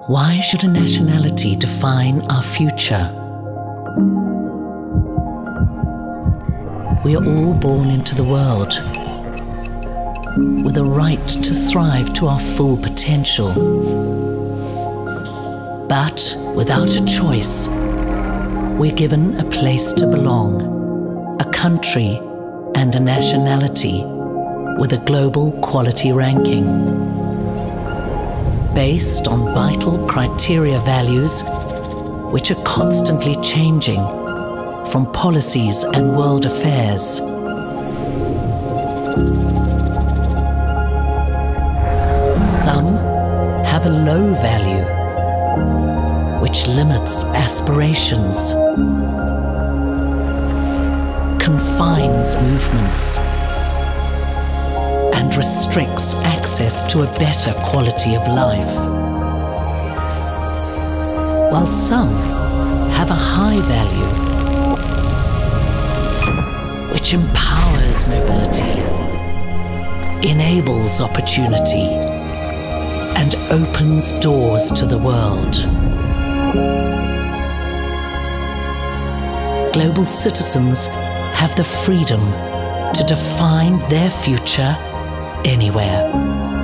Why should a nationality define our future? We are all born into the world with a right to thrive to our full potential. But without a choice, we're given a place to belong, a country and a nationality with a global quality ranking. Based on vital criteria values which are constantly changing from policies and world affairs. Some have a low value which limits aspirations, confines movements, and restricts access to a better quality of life. While some have a high value, which empowers mobility, enables opportunity, and opens doors to the world. Global citizens have the freedom to define their future anywhere.